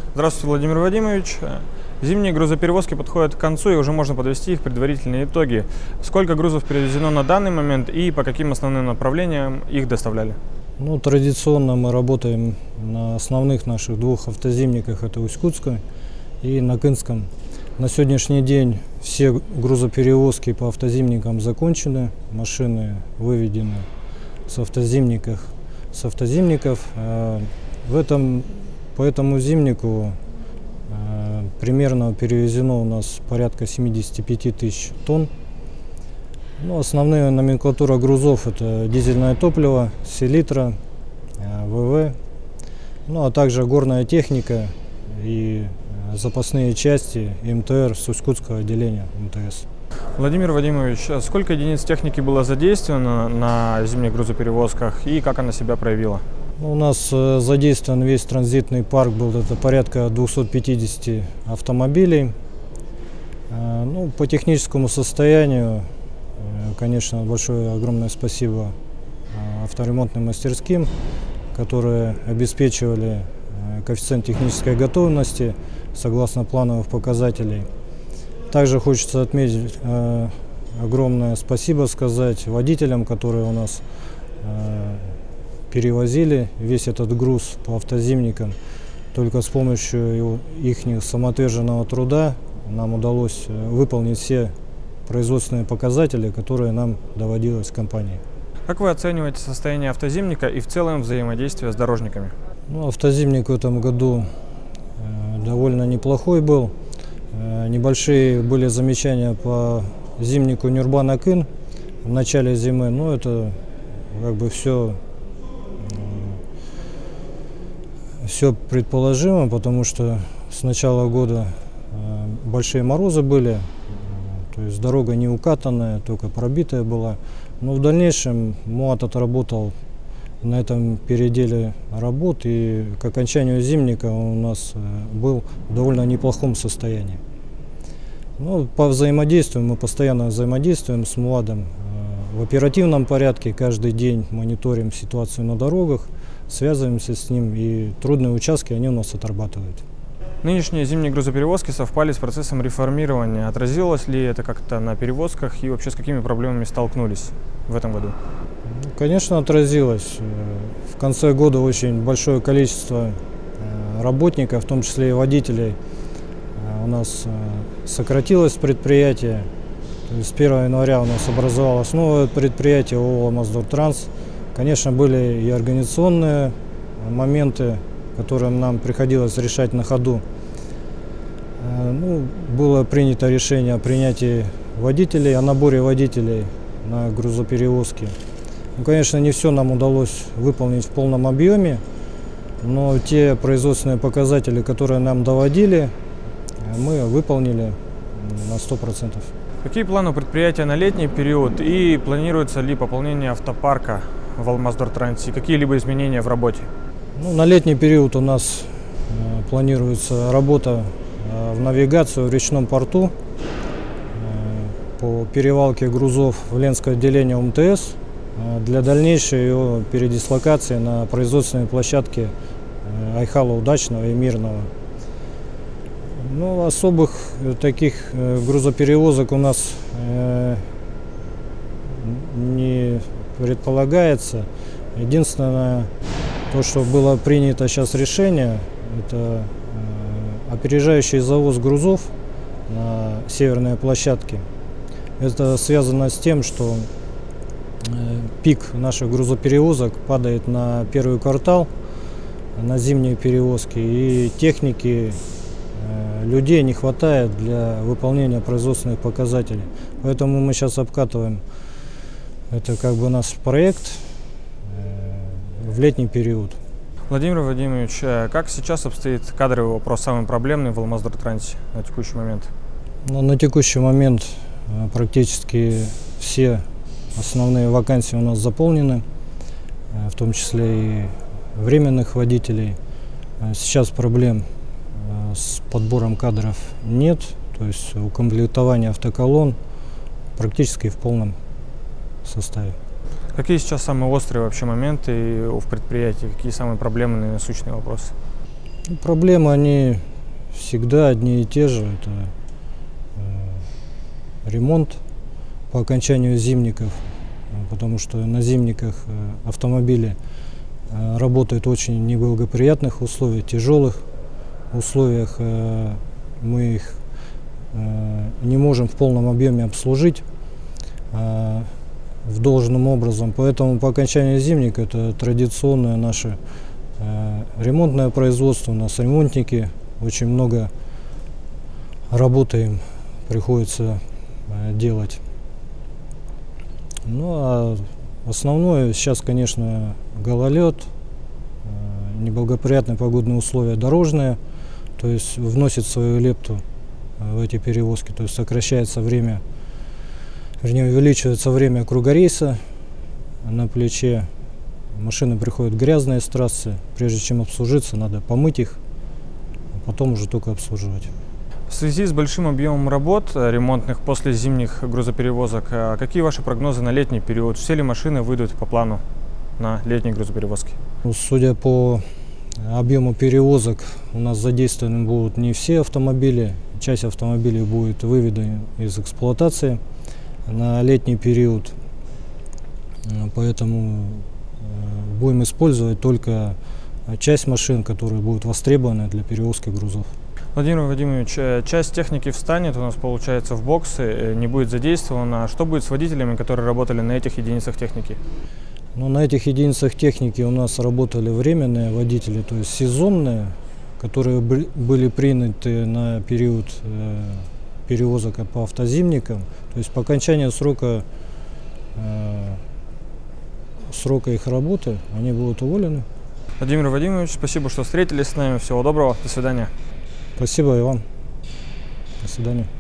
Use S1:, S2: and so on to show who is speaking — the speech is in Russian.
S1: Здравствуйте, Владимир Вадимович. Зимние грузоперевозки подходят к концу, и уже можно подвести их предварительные итоги. Сколько грузов перевезено на данный момент и по каким основным направлениям их доставляли?
S2: Традиционно мы работаем на основных наших двух автозимниках, это Усть-Кутском и на Кынском. На сегодняшний день все грузоперевозки по автозимникам закончены, машины выведены с автозимников. По этому зимнику примерно перевезено у нас порядка 75 тысяч тонн. Основная номенклатура грузов — это дизельное топливо, селитра, ВВ, а также горная техника и запасные части МТР с Усть-Кутского отделения МТС.
S1: Владимир Вадимович, сколько единиц техники было задействовано на зимних грузоперевозках и как она себя проявила?
S2: У нас задействован весь транзитный парк, это порядка 250 автомобилей. По техническому состоянию, конечно, огромное спасибо авторемонтным мастерским, которые обеспечивали коэффициент технической готовности согласно плановых показателей. Также хочется отметить, огромное спасибо сказать водителям, которые у нас перевозили весь этот груз по автозимникам. Только с помощью их самоотверженного труда нам удалось выполнить все производственные показатели, которые нам доводилось в компании.
S1: Как вы оцениваете состояние автозимника и в целом взаимодействие с дорожниками?
S2: Автозимник в этом году довольно неплохой был. Небольшие были замечания по зимнику Нюрба-Накын в начале зимы, но это все предположимо, потому что с начала года большие морозы были, то есть дорога не укатанная, только пробитая была. Но в дальнейшем МУАТ отработал на этом переделе работ, и к окончанию зимника он у нас был в довольно неплохом состоянии. По взаимодействию мы постоянно взаимодействуем с МУАДом в оперативном порядке, каждый день мониторим ситуацию на дорогах, связываемся с ним, и трудные участки они у нас отрабатывают.
S1: Нынешние зимние грузоперевозки совпали с процессом реформирования. Отразилось ли это как-то на перевозках и вообще с какими проблемами столкнулись в этом году?
S2: Конечно, отразилось. В конце года очень большое количество работников, в том числе и водителей, у нас сократилось предприятие. То есть с 1 января у нас образовалось новое предприятие ООО «Моздортранс». Конечно, были и организационные моменты, которые нам приходилось решать на ходу. Было принято решение о принятии водителей, о наборе водителей на грузоперевозки. Конечно, не все нам удалось выполнить в полном объеме, но те производственные показатели, которые нам доводили, мы выполнили на 100%.
S1: Какие планы у предприятия на летний период и планируется ли пополнение автопарка в Алмаздортрансе? Какие-либо изменения в работе?
S2: На летний период у нас планируется работа в навигацию в речном порту по перевалке грузов в Ленское отделение МТС для дальнейшей ее передислокации на производственные площадки Айхала Удачного и Мирного. Особых таких грузоперевозок у нас не предполагается. Единственное, то, что было принято сейчас решение, это опережающий завоз грузов на северные площадки. Это связано с тем, что пик наших грузоперевозок падает на первый квартал, на зимние перевозки, и техники, людей не хватает для выполнения производственных показателей. Поэтому мы сейчас обкатываем это наш проект в летний период.
S1: Владимир Вадимович, как сейчас обстоит кадровый вопрос, самый проблемный в Алмаздортрансе на текущий момент?
S2: На текущий момент практически все основные вакансии у нас заполнены, в том числе и временных водителей. Сейчас проблем с подбором кадров нет, то есть укомплектование автоколонн практически в полном составе.
S1: Какие сейчас самые острые вообще моменты в предприятии? Какие самые проблемные и насущные вопросы?
S2: Ну, проблемы, они всегда одни и те же. Это ремонт по окончанию зимников, потому что на зимниках автомобили работают в очень неблагоприятных условиях, тяжелых условиях. Мы их не можем в полном объеме обслужить в должном образом. Поэтому по окончанию зимника это традиционное наше ремонтное производство. У нас ремонтники, очень много работы им приходится делать. Ну а основное сейчас, конечно, гололед, неблагоприятные погодные условия дорожные, то есть вносит свою лепту в эти перевозки, то есть сокращается время, вернее увеличивается время кругорейса на плече. Машины приходят грязные с трассы, прежде чем обслужиться, надо помыть их, а потом уже только обслуживать.
S1: В связи с большим объемом работ ремонтных после зимних грузоперевозок, какие ваши прогнозы на летний период? Все ли машины выйдут по плану на летние грузоперевозки?
S2: Судя по объему перевозок, у нас задействованы будут не все автомобили, часть автомобилей будет выведена из эксплуатации на летний период, поэтому будем использовать только часть машин, которые будут востребованы для перевозки грузов.
S1: Владимир Владимирович, часть техники встанет у нас, получается, в боксы, не будет задействована. Что будет с водителями, которые работали на этих единицах техники?
S2: Ну, на этих единицах техники у нас работали временные водители, то есть сезонные, которые были приняты на период перевозок по автозимникам. То есть по окончании срока их работы они будут уволены.
S1: Владимир Владимирович, спасибо, что встретились с нами. Всего доброго. До свидания.
S2: Спасибо и вам. До свидания.